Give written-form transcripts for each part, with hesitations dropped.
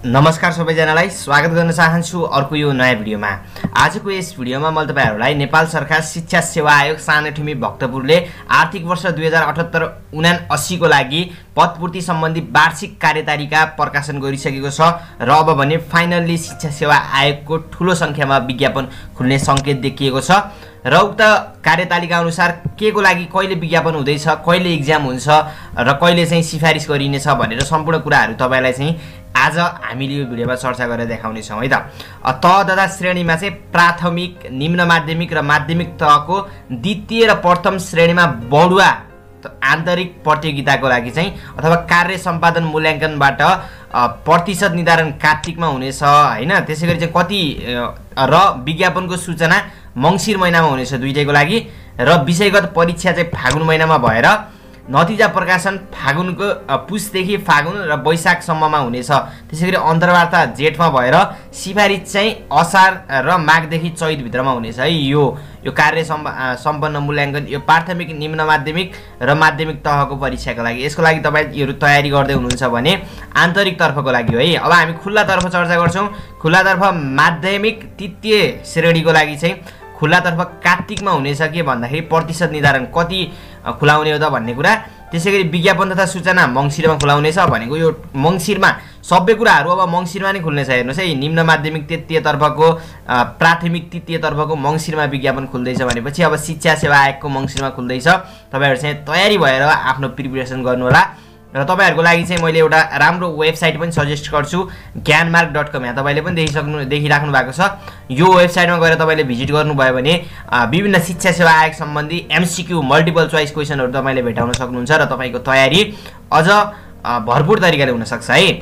नमस्कार सबैजनालाई स्वागत गर्न चाहन्छु अर्को यो नयाँ भिडियोमा। आजको यस भिडियोमा मैले तपाईहरुलाई नेपाल सरकार शिक्षा सेवा आयोग सानैठुमी भक्तपुरले आर्थिक वर्ष 2078-79 को लागि पदपूर्ति सम्बन्धी वार्षिक कार्यतालिका प्रकाशन गरिसकेको छ र अब भने फाइनल्ली शिक्षा सेवा आयोगको ठूलो संख्यामा विज्ञापन खुल्ने संकेत देखिएको छ र उक्त कार्यतालिका अनुसार केको लागि कहिले विज्ञापन हुँदैछ, कहिले एक्जाम हुन्छ र कहिले चाहिँ सिफारिस गरिनेछ भनेर सम्पूर्ण कुराहरु तपाईलाई चाहिँ आज हामीले यो भिडियोमा चर्चा गरेर देखाउने छौं है त। तह तथा श्रेणीमा चाहिँ प्राथमिक, निम्न माध्यमिक र माध्यमिक तहको द्वितीय र प्रथम श्रेणीमा बढुवा आन्तरिक प्रतियोगिताको लागि चाहिँ अथवा कार्य सम्पादन मूल्याङ्कनबाट प्रतिशत निर्धारण कार्तिकमा हुनेछ हैन। त्यसैगरी चाहिँ कति र विज्ञापनको सूचना मंसिर महिनामा हुनेछ दुईटैको लागि र विषयगत परीक्षा चाहिँ फागुन महिनामा भएर नतिजा प्रकाशन फागुनको पुसदेखि फागुन र वैशाख सम्ममा हुनेछ। त्यसैगरी अन्तर्वार्ता जेठमा भएर सिफारिस चाहिँ असार र माघदेखि चैत भित्रमा हुनेछ है। यो कार्य सम्पन्न मूल्याङ्कन यो प्राथमिक, निम्न माध्यमिक र माध्यमिक तहको परीक्षाको लागि। यसको लागि तपाईहरु तयारी गर्दै हुनुहुन्छ भने आन्तरिक तर्फको लागि हो है। अब हामी खुल्ला तर्फ चर्चा गर्छौं। खुल्ला तर्फ माध्यमिक तृतीय श्रेणीको लागि चाहिँ खुल्ला तर्फ कार्तिकमा हुनेछ के भन्दाखेरि प्रतिशत निर्धारण कति खुलाउने हो त भन्ने कुरा। त्यसैगरी विज्ञापन तथा सूचना मंसिरमा खुलाउनेछ भनेको यो मंसिरमा सबै कुराहरु अब मंसिरमा नै खुल्नेछ। हेर्नुस् है, निम्न माध्यमिक तृतीय तर्फको प्राथमिक तृतीय तर्फको मंसिरमा विज्ञापन खुल्दैछ भनेपछि अब शिक्षा सेवा आयोगको मंसिरमा खुल्दैछ। तपाईहरु चाहिँ तयारी भएर आफ्नो प्रिपरेसन गर्नु होला र तपाईहरुको लागि चाहिँ मैले एउटा राम्रो वेबसाइट पनि सजेस्ट गर्छु, ज्ञानमार्ग.com। यहाँ तपाईले पनि देखिराख्नु भएको छ। यो वेबसाइटमा गएर तपाईले भिजिट गर्नुभयो भने विभिन्न शिक्षा सेवा आयोग सम्बन्धी एमसीक्यू मल्टिपल चोइस क्वेशनहरु तपाईले भेटाउन सक्नुहुन्छ र तपाईको तयारी अझ भरपूर तरिकाले हुन सक्छ है।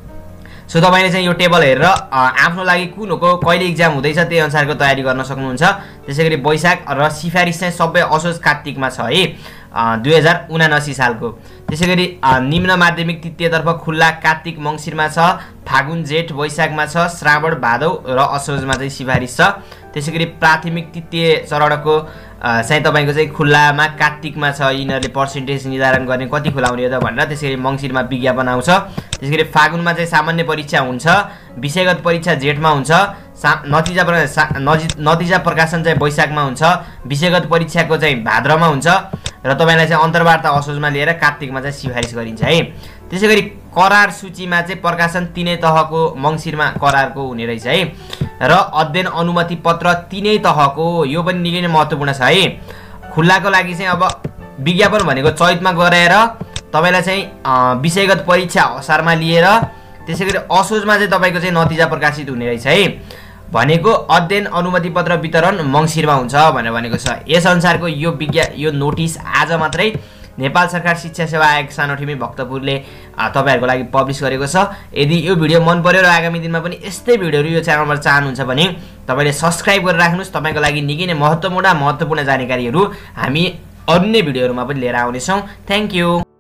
सो तपाईले चाहिँ यो टेबल हेरेर आफ्नो लागि कुनको कहिले एक्जाम हुँदैछ त्यही अनुसारको तयारी गर्न सक्नुहुन्छ। त्यसैगरी वैशाख र सिफारिस चाहिँ सबै असोज कार्तिकमा छ है 2079 सालको। त्यसैगरी निम्न माध्यमिक तृतीय तर्फ खुल्ला कार्तिक मंसिरमा छ, फागुन जेठ वैशाखमा छ, श्रावण भादौ र असोजमा चाहिँ सिफारिस छ। त्यसैगरी प्राथमिक तृतीय चरणको चाहिँ तपाईको चाहिँ खुल्लामा कार्तिकमा छ। यिनीहरुले पर्सेन्टेज निर्धारण गर्ने कति खुलाउने हो त भनेर। त्यसैगरी मंसिरमा विज्ञापन आउँछ। त्यसैगरी फागुनमा चाहिँ सामान्य परीक्षा हुन्छ, विषयगत परीक्षा जेठमा हुन्छ, नतिजा प्रकाशन चाहिँ वैशाखमा हुन्छ, विषयगत परीक्षाको चाहिँ भाद्रमा हुन्छ र तपाईलाई चाहिँ अन्तर्वार्ता असोजमा लिएर कार्तिकमा चाहिँ सिफारिस गरिन्छ है। त्यसैगरी करार सूचीमा चाहिँ प्रकाशन तीनै तहको मंसिरमा करारको हुने रहेछ है र अध्ययन अनुमति पत्र तीनै तहको, यो पनि निकै नै महत्त्वपूर्ण छ है। खुल्लाको लागि चाहिँ अब विज्ञापन भनेको चैतमा गराएर तपाईलाई चाहिँ विषयगत परीक्षा असारमा लिएर त्यसैगरी असोजमा चाहिँ तपाईको चाहिँ नतिजा प्रकाशित हुने रहेछ है। भनेको अध्ययन अनुमति पत्र वितरण मंसिरमा हुन्छ भनेर भनेको छ। यस अनुसारको यो नोटिस आज मात्रै नेपाल सरकार शिक्षा सेवा आयोग सानोठिमी भक्तपुरले तपाईहरुको लागि पब्लिश गरेको छ। यदि यो भिडियो मन पर्यो र आगामी दिनमा पनि यस्तै भिडियोहरु यो च्यानलमा चाहनुहुन्छ भने तपाईले सब्स्क्राइब गरेर राख्नुस्। तपाईको लागि निकै नै महत्त्वपूर्ण जानकारीहरु हामी अन्य भिडियोहरुमा पनि लिएर आउने छौं। Thank you.